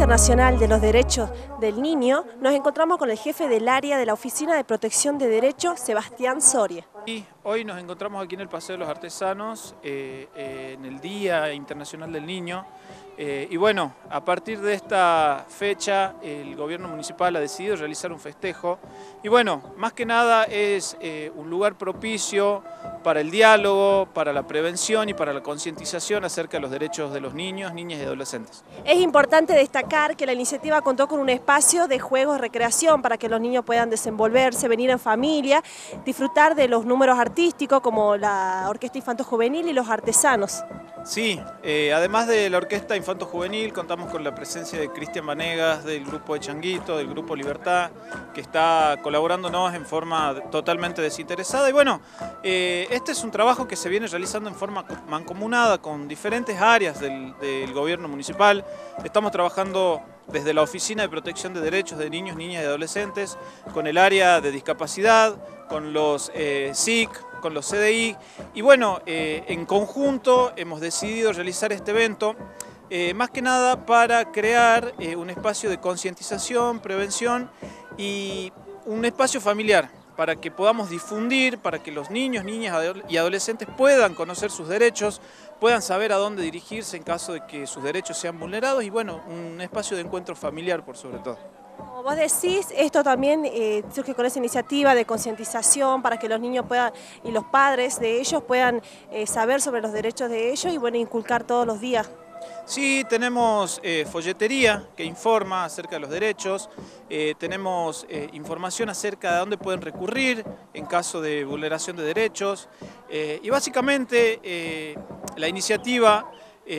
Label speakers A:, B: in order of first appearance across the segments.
A: Internacional de los Derechos del Niño, nos encontramos con el jefe del área de la Oficina de Protección de Derechos, Sebastián Soria.
B: Y hoy nos encontramos aquí en el Paseo de los Artesanos, en el Día Internacional del Niño. Y bueno, a partir de esta fecha el gobierno municipal ha decidido realizar un festejo. Y bueno, más que nada es un lugar propicio para el diálogo, para la prevención y para la concientización acerca de los derechos de los niños, niñas y adolescentes.
A: Es importante destacar que la iniciativa contó con un espacio de juegos y recreación para que los niños puedan desenvolverse, venir en familia, disfrutar de los números artísticos como la Orquesta Infanto Juvenil y los artesanos.
B: Sí, además de la Orquesta Infanto Juvenil, contamos con la presencia de Cristian Vanegas, del grupo de Changuito, del grupo Libertad, que está colaborándonos en forma totalmente desinteresada. Y bueno, este es un trabajo que se viene realizando en forma mancomunada con diferentes áreas del gobierno municipal. Estamos trabajando desde la Oficina de Protección de Derechos de Niños, Niñas y Adolescentes, con el área de discapacidad, con los SIC, con los CDI, y bueno, en conjunto hemos decidido realizar este evento, más que nada para crear un espacio de concientización, prevención y un espacio familiar, para que podamos difundir, para que los niños, niñas y adolescentes puedan conocer sus derechos, puedan saber a dónde dirigirse en caso de que sus derechos sean vulnerados y bueno, un espacio de encuentro familiar por sobre todo.
A: Como vos decís, esto también surge con esa iniciativa de concientización para que los niños puedan y los padres de ellos puedan saber sobre los derechos de ellos y bueno, inculcar todos los días.
B: Sí, tenemos folletería que informa acerca de los derechos, tenemos información acerca de dónde pueden recurrir en caso de vulneración de derechos y básicamente la iniciativa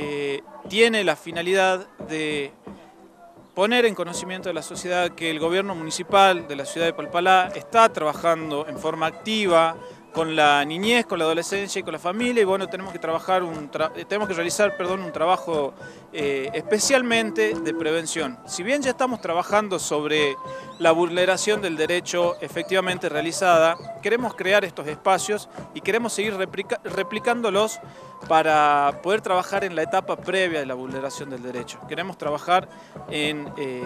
B: tiene la finalidad de poner en conocimiento de la sociedad que el gobierno municipal de la ciudad de Palpalá está trabajando en forma activa con la niñez, con la adolescencia y con la familia y bueno, tenemos que realizar un trabajo especialmente de prevención. Si bien ya estamos trabajando sobre la vulneración del derecho efectivamente realizada, queremos crear estos espacios y queremos seguir replicándolos para poder trabajar en la etapa previa de la vulneración del derecho. Queremos trabajar en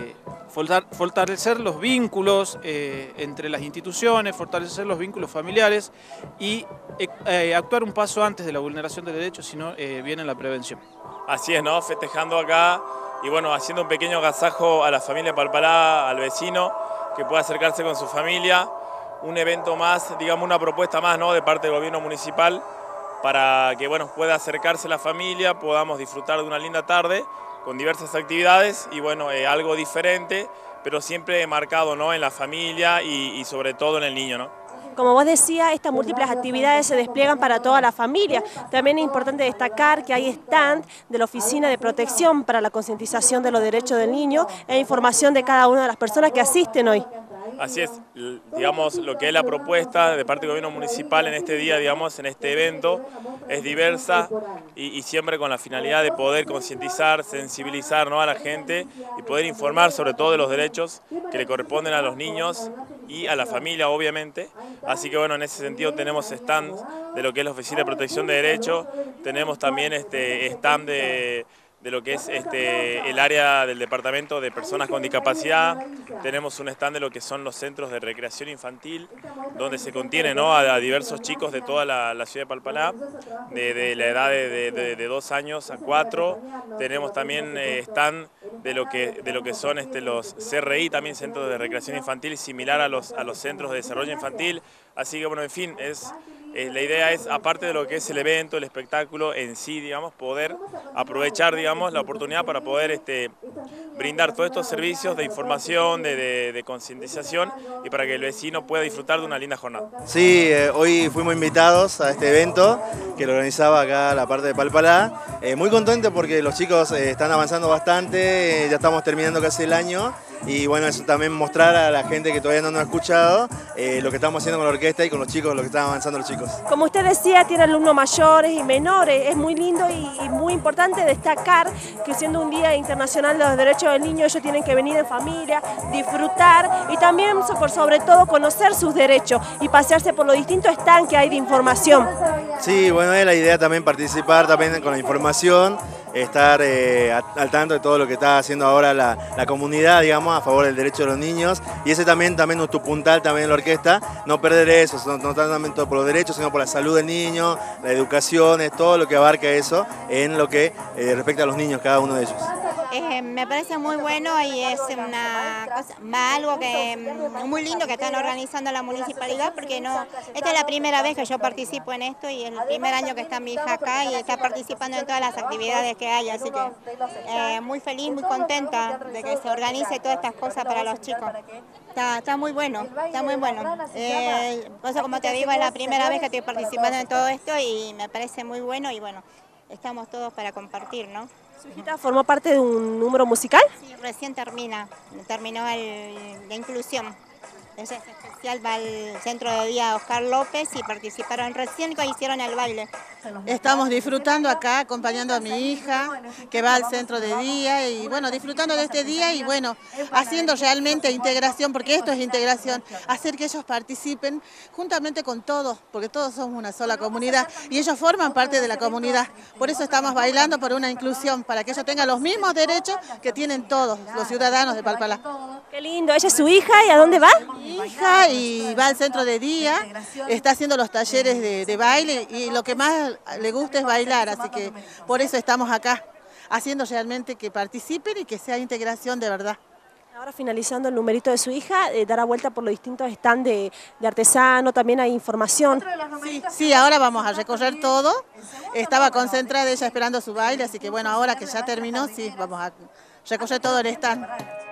B: fortalecer los vínculos entre las instituciones, fortalecer los vínculos familiares y actuar un paso antes de la vulneración del derecho, sino viene la prevención.
C: Así es, ¿no? Festejando acá y bueno, haciendo un pequeño agasajo a la familia Palpalá, al vecino, que pueda acercarse con su familia, un evento más, digamos una propuesta más, ¿no? De parte del gobierno municipal, para que bueno, pueda acercarse la familia, podamos disfrutar de una linda tarde con diversas actividades y bueno, algo diferente, pero siempre marcado, ¿no? En la familia y sobre todo en el niño, ¿no?
A: Como vos decías, estas múltiples actividades se despliegan para toda la familia. También es importante destacar que hay stand de la Oficina de Protección para la concientización de los derechos del niño e información de cada una de las personas que asisten hoy.
C: Así es, digamos, lo que es la propuesta de parte del gobierno municipal en este día, digamos, en este evento, es diversa y siempre con la finalidad de poder concientizar, sensibilizar, ¿no? A la gente y poder informar sobre todo de los derechos que le corresponden a los niños y a la familia, obviamente. Así que bueno, en ese sentido tenemos stands de lo que es la Oficina de Protección de Derechos, tenemos también stand de lo que es el área del departamento de personas con discapacidad, tenemos un stand de lo que son los centros de recreación infantil, donde se contiene, ¿no? a diversos chicos de toda la ciudad de Palpalá, de la edad de 2 años a 4, tenemos también stand de lo que son los CRI, también centros de recreación infantil, similar a los centros de desarrollo infantil, así que bueno, en fin, la idea es, aparte de lo que es el evento, el espectáculo en sí, digamos, poder aprovechar, digamos, la oportunidad para poder brindar todos estos servicios de información, de concientización y para que el vecino pueda disfrutar de una linda jornada.
D: Sí, hoy fuimos invitados a este evento que lo organizaba acá la parte de Palpalá. Muy contento porque los chicos están avanzando bastante, ya estamos terminando casi el año. Y bueno, eso también mostrar a la gente que todavía no nos ha escuchado lo que estamos haciendo con la orquesta y con los chicos, lo que están avanzando los chicos.
A: Como usted decía, tiene alumnos mayores y menores, es muy lindo y muy importante destacar que siendo un Día Internacional de los Derechos del Niño, ellos tienen que venir en familia, disfrutar y también, por sobre todo, conocer sus derechos y pasearse por los distintos stands que hay de información.
D: Sí, bueno, es la idea también participar también con la información estar al tanto de todo lo que está haciendo ahora la comunidad, digamos, a favor del derecho de los niños. Y ese también es tu puntal también en la orquesta, no perder eso, no tanto por los derechos, sino por la salud del niño, la educación, todo lo que abarca eso en lo que respecta a los niños, cada uno de ellos.
E: Me parece muy bueno y es una cosa, algo que muy lindo que están organizando la municipalidad, porque esta es la primera vez que yo participo en esto y es el primer año que está mi hija acá y está participando en todas las actividades que hay, así que muy feliz, muy contenta de que se organice todas estas cosas para los chicos. Está muy bueno, está muy bueno. Pues como te digo, es la primera vez que estoy participando en todo esto y me parece muy bueno y bueno, estamos todos para compartir, ¿no?
A: ¿Su hijita formó parte de un número musical?
E: Sí, recién terminó la inclusión. Es especial, va al centro de día Oscar López y participaron recién que hicieron el baile.
F: Estamos disfrutando acá, acompañando a mi hija que va al centro de día y bueno, disfrutando de este día y bueno, haciendo realmente integración, porque esto es integración, hacer que ellos participen juntamente con todos, porque todos somos una sola comunidad y ellos forman parte de la comunidad. Por eso estamos bailando por una inclusión, para que ellos tengan los mismos derechos que tienen todos los ciudadanos de Palpalá.
A: Qué lindo, ella es su hija, ¿y a dónde va?
F: Mi hija y va al centro de día, está haciendo los talleres de baile y lo que más le gusta es bailar, así que por eso estamos acá, haciendo realmente que participen y que sea integración de verdad.
A: Ahora finalizando el numerito de su hija, dará vuelta por los distintos stands de artesano, también hay información.
F: Sí, ahora vamos a recorrer todo, estaba concentrada ella esperando su baile, así que bueno, ahora que ya terminó, sí, vamos a recorrer todo el stand.